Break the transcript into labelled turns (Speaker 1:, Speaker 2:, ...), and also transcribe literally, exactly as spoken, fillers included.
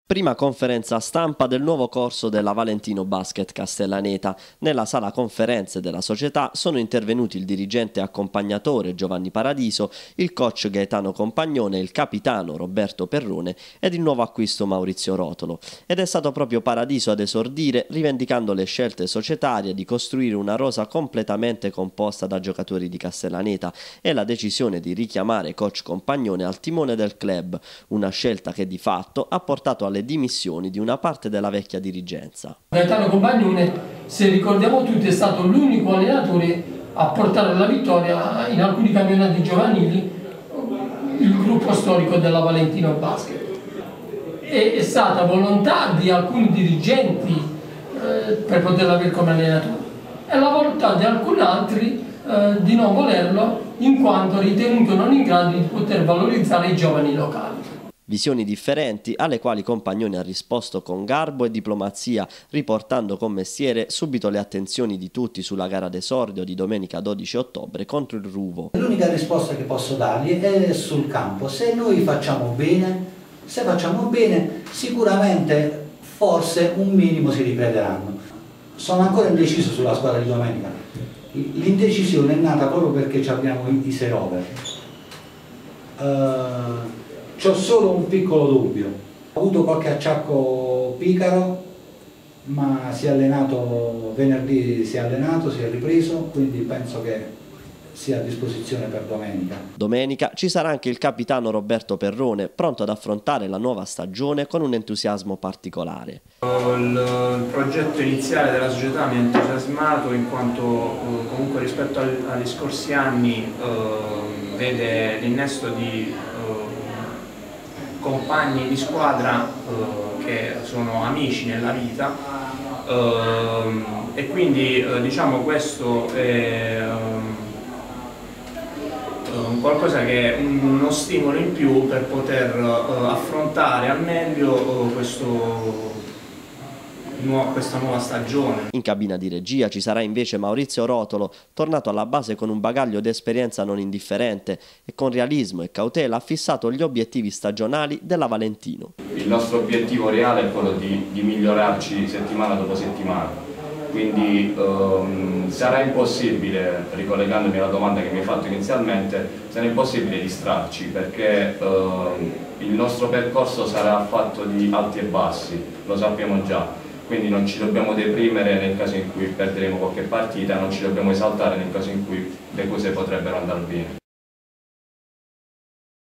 Speaker 1: Prima conferenza stampa del nuovo corso della Valentino Basket Castellaneta. Nella sala conferenze della società sono intervenuti il dirigente accompagnatore Giovanni Paradiso, il coach Gaetano Compagnone, il capitano Roberto Perrone ed il nuovo acquisto Maurizio Rotolo. Ed è stato proprio Paradiso ad esordire, rivendicando le scelte societarie di costruire una rosa completamente composta da giocatori di Castellaneta e la decisione di richiamare coach Compagnone al timone del club, una scelta che di fatto ha portato alle dimissioni di una parte della vecchia dirigenza.
Speaker 2: Gaetano Compagnone, se ricordiamo tutti, è stato l'unico allenatore a portare alla vittoria in alcuni campionati giovanili il gruppo storico della Valentino Basket. E è stata volontà di alcuni dirigenti eh, per poterlo avere come allenatore e la volontà di alcuni altri eh, di non volerlo in quanto ritenuto non in grado di poter valorizzare i giovani locali.
Speaker 1: Visioni differenti alle quali Compagnone ha risposto con garbo e diplomazia, riportando con mestiere subito le attenzioni di tutti sulla gara d'esordio di domenica dodici ottobre contro il Ruvo.
Speaker 3: L'unica risposta che posso dargli è sul campo. Se noi facciamo bene, se facciamo bene, sicuramente forse un minimo si riprenderanno. Sono ancora indeciso sulla squadra di domenica. L'indecisione è nata proprio perché abbiamo i sei over. Uh, C'ho solo un piccolo dubbio, ho avuto qualche acciacco picaro, ma si è allenato venerdì, si è allenato, si è ripreso, quindi penso che sia a disposizione per domenica.
Speaker 1: Domenica ci sarà anche il capitano Roberto Perrone, pronto ad affrontare la nuova stagione con un entusiasmo particolare.
Speaker 4: Il progetto iniziale della società mi ha entusiasmato in quanto comunque rispetto agli scorsi anni eh, vede l'innesto di compagni di squadra eh, che sono amici nella vita eh, e quindi eh, diciamo questo è eh, qualcosa che è uno stimolo in più per poter eh, affrontare al meglio eh, questo questa nuova stagione.
Speaker 1: In cabina di regia ci sarà invece Maurizio Rotolo, tornato alla base con un bagaglio di esperienza non indifferente e con realismo e cautela ha fissato gli obiettivi stagionali della Valentino.
Speaker 5: Il nostro obiettivo reale è quello di, di migliorarci settimana dopo settimana, quindi ehm, sarà impossibile, ricollegandomi alla domanda che mi hai fatto inizialmente, sarà impossibile distrarci perché ehm, il nostro percorso sarà fatto di alti e bassi, lo sappiamo già. Quindi non ci dobbiamo deprimere nel caso in cui perderemo qualche partita, non ci dobbiamo esaltare nel caso in cui le cose potrebbero andare bene.